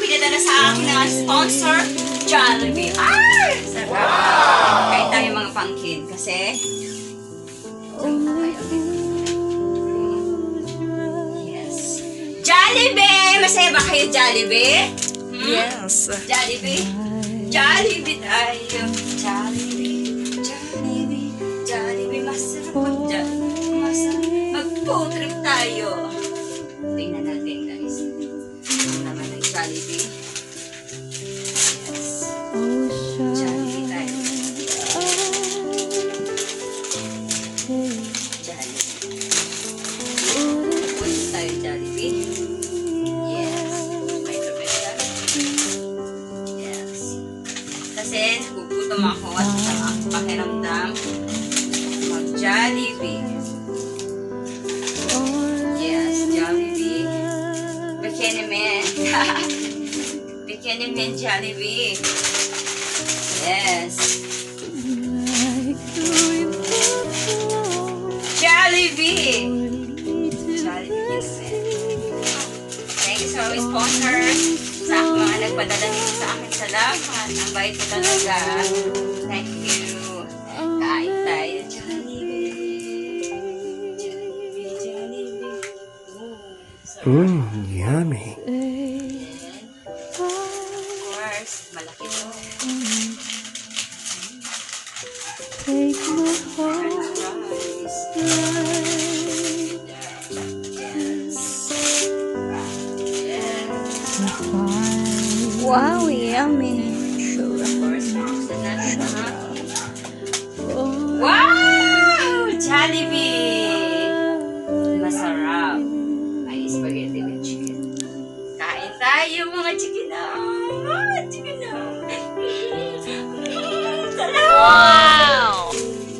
pinadala sa akin ng sponsor, Jollibee. Ah! Sarap! Wow! Kahit tayo mga pangkin kasi yes. Jollibee! Masaya ba kayo, Jollibee? Yes. Jollibee? Jollibee tayo. Jollibee. Jollibee. Jollibee. Masarap mag-Jollibee. Masarap mag-food trip tayo. Tingnan natin, guys. Ang naman ng Jollibee. Yes. Jollibee tayo. Jollibee. Punta tayo, Jollibee. Yes. May tubig ka. Yes. Kasi nagugutom ako at ang pakiramdam mag-Jollibee. Yes, Jollibee. Bikini Man. Bikini Man Jollibee. Yes. Jollibee. Jollibee. Thank you sa mga sponsors. Sa mga nagpadala nito sa akin. Salamat. Ang bait ko talaga. Thank you. Kain tayo. Jollibee. Jollibee. Jollibee. Yummy. Of course, malaki to. Take my French fries. Yes. Yes. Wow, yummy. Of course, buksan natin, ha? Wow! Jollibee! Masarap. May spaghetti with chicken. Kain tayo, mga chikinom! Chikinom! Sarap! Wow!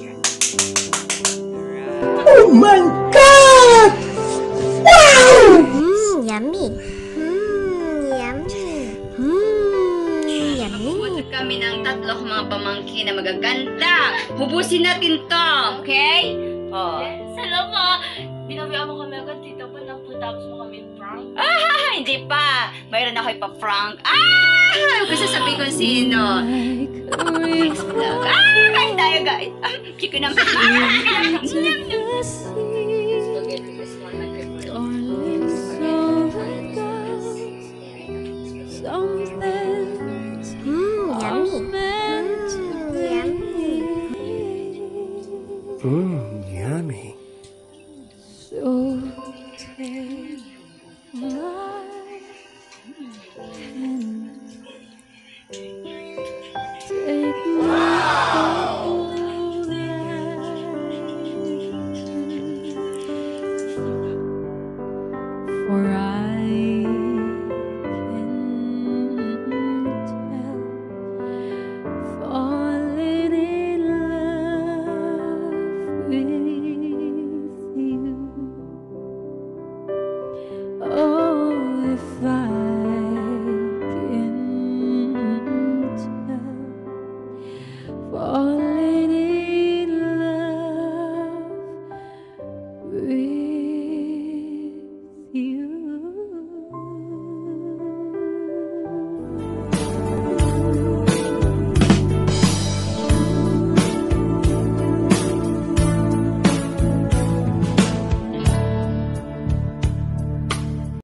Oh my God! Wow! Yummy. Yummy. Yummy. Magpupunta kami ng tatlo mga pamangkin na magaganda. Hubusin natin to, okay? Oh. Salamat! Binabihan mo kami agad, tita pa na po tapos mo kami prank. Ah, hindi pa. Mayroon ako ipa-prank. Ah! Gusto sabihin kung sino. Yes, vlog. Ah! Kain tayo, guys. Ah, chicken ang spaghetti is one of my favorite. Something